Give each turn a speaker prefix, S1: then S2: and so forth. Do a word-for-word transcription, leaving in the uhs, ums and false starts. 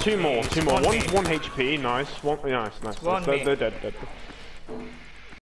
S1: two more,
S2: It's
S1: two more.
S2: one
S1: One,
S2: me.
S1: one H P, nice. One, nice, nice.
S2: one
S1: They're,
S2: me.
S1: they're dead, dead.